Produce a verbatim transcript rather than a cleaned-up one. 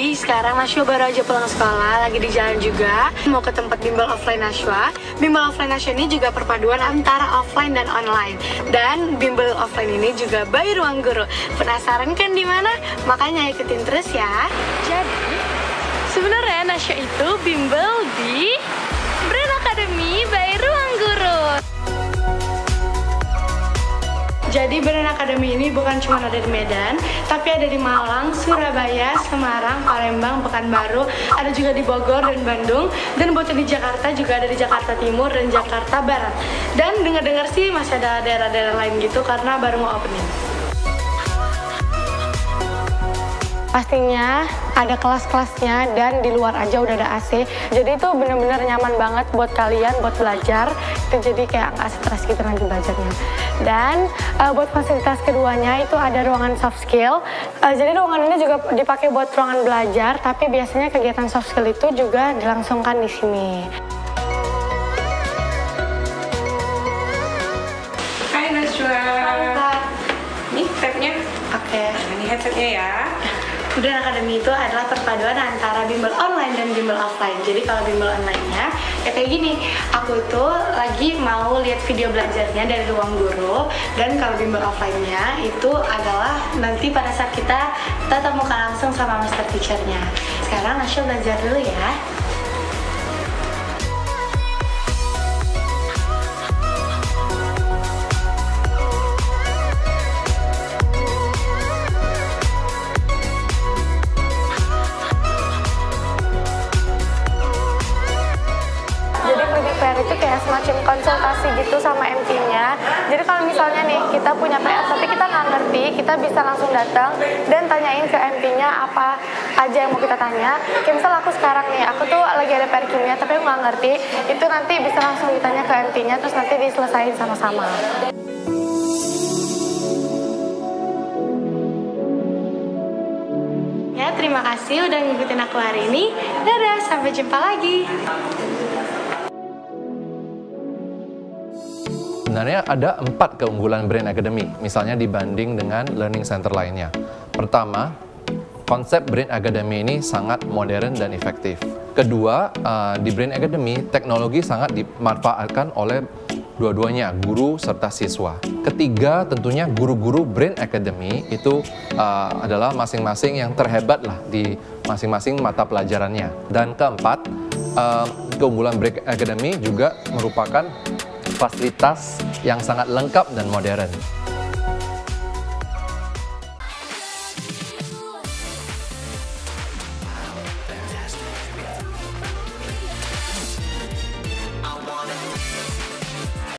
Jadi sekarang Nashwa baru aja pulang sekolah, lagi di jalan juga, mau ke tempat bimbel offline Nashwa. Bimbel offline Nashwa ini juga perpaduan antara offline dan online. Dan bimbel offline ini juga by Ruang Guru. Penasaran kan di mana? Makanya ikutin terus ya. Jadi sebenarnya Nashwa itu bimbel di Brain Academy by Ruang Guru. Jadi Brain Academy ini bukan cuma ada di Medan, tapi ada di Malang, Surabaya, Semarang, Palembang, Pekanbaru, ada juga di Bogor dan Bandung, dan buat di Jakarta juga ada di Jakarta Timur dan Jakarta Barat. Dan dengar-dengar sih masih ada daerah-daerah lain gitu karena baru mau opening. Pastinya ada kelas-kelasnya dan di luar aja udah ada A C. Jadi itu bener-bener nyaman banget buat kalian buat belajar. Itu jadi kayak nggak stres gitu nanti belajarnya. Dan uh, buat fasilitas keduanya itu ada ruangan soft skill. Uh, jadi ruangan ini juga dipakai buat ruangan belajar, tapi biasanya kegiatan soft skill itu juga dilangsungkan di sini. Hai Nashwa. Ini tabnya. Oke. Okay. Nah, ini headsetnya ya. Brain Academy itu adalah perpaduan antara bimbel online dan bimbel offline. Jadi kalau bimbel online-nya ya kayak gini, aku tuh lagi mau lihat video belajarnya dari Ruang Guru, dan kalau bimbel offline-nya itu adalah nanti pada saat kita tatap muka langsung sama master teacher-nya. Sekarang Nashwa belajar dulu ya. Itu kayak semacam konsultasi gitu sama M T-nya. Jadi kalau misalnya nih kita punya P R tapi kita nggak ngerti, kita bisa langsung datang dan tanyain ke M T-nya apa aja yang mau kita tanya. Kayak misal aku sekarang nih, aku tuh lagi ada P R kimia tapi aku nggak ngerti, itu nanti bisa langsung ditanya ke M T-nya terus nanti diselesain sama-sama. Ya, terima kasih udah ngikutin aku hari ini. Dadah, sampai jumpa lagi. Sebenarnya ada empat keunggulan Brain Academy, misalnya dibanding dengan learning center lainnya. Pertama, konsep Brain Academy ini sangat modern dan efektif. Kedua, uh, di Brain Academy, teknologi sangat dimanfaatkan oleh dua-duanya, guru serta siswa. Ketiga, tentunya guru-guru Brain Academy itu uh, adalah masing-masing yang terhebat lah di masing-masing mata pelajarannya. Dan keempat, uh, keunggulan Brain Academy juga merupakan fasilitas yang sangat lengkap dan modern.